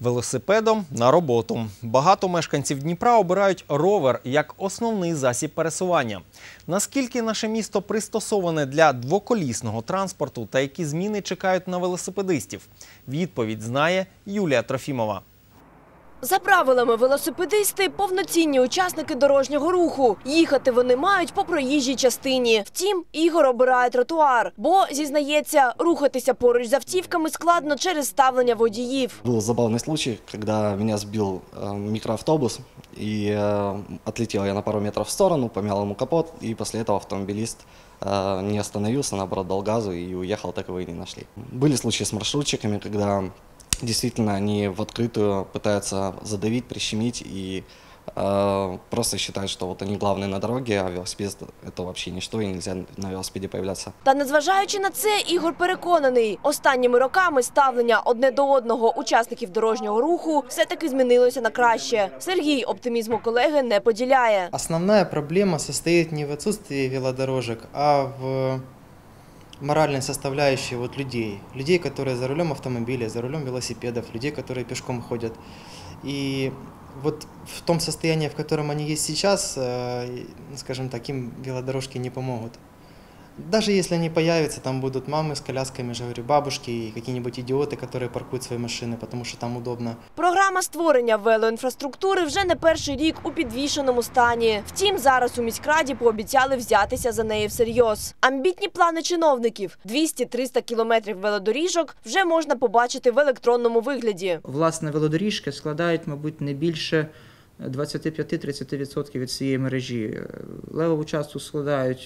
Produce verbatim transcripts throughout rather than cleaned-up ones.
Велосипедом на роботу. Багато мешканців Дніпра обирають ровер як основний засіб пересування. Наскільки наше місто пристосоване для двоколісного транспорту та які зміни чекають на велосипедистів? Відповідь знає Юлія Трофімова. За правилами, велосипедисти – повноцінні учасники дорожнього руху. Їхати вони мають по проїжджій частині. Втім, Ігор обирає тротуар, бо, зізнається, рухатися поруч з автівками складно через ставлення водіїв. Був забавний случай, коли мене збив мікроавтобус, і отлетел я на пару метрів в сторону, помял ему капот, и после этого автомобилист не остановился, наоборот, дал газу и уехал, так его и не нашли. Были случаи с маршрутчиками, когда действительно они в открытую пытаются задавить, прищемить и э, просто считают, что вот они главные на дороге, а велосипед – это вообще ничто, и нельзя на велосипеде появляться. Та незважаючи на це, Ігор переконаний, останніми роками ставлення одне до одного учасників дорожнього руху все-таки змінилося на краще. Сергій оптимізму колеги не поділяє. Основна проблема состоит не в отсутствии велодорожек, а в моральной составляющей вот людей. Людей, которые за рулем автомобиля, за рулем велосипедов, людей, которые пешком ходят. И вот в том состоянии, в котором они есть сейчас, скажем так, им велодорожки не помогут. Даже если они появятся, там будут мамы с колясками, же говорю, бабушки и какие-нибудь идиоты, которые паркуют свои машины, потому что там удобно. Програма створення велоінфраструктури вже не перший рік у підвішеному стані. Втім, зараз у міськраді пообіцяли взятися за неї всерйоз. Амбітні плани чиновників – двісті-триста кілометрів велодоріжок вже можна побачити в електронному вигляді. Власне, велодоріжки складають, мабуть, не більше двадцять п'ять - тридцять відсотків від цієї мережі. Левову частку складають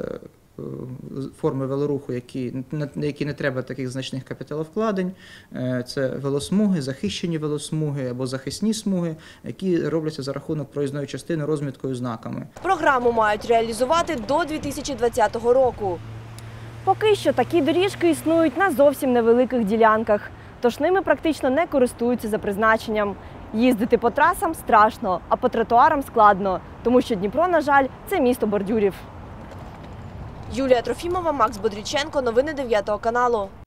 форми велоруху, які, на які не треба таких значних капіталовкладень. Це велосмуги, захищені велосмуги або захисні смуги, які робляться за рахунок проїзної частини розміткою знаками. Програму мають реалізувати до дві тисячі двадцятого року. Поки що такі доріжки існують на зовсім невеликих ділянках, тож ними практично не користуються за призначенням. Їздити по трасам страшно, а по тротуарам складно, тому що Дніпро, на жаль, це місто бордюрів. Юлія Трофімова, Макс Бодріченко. Новини дев'ятого каналу.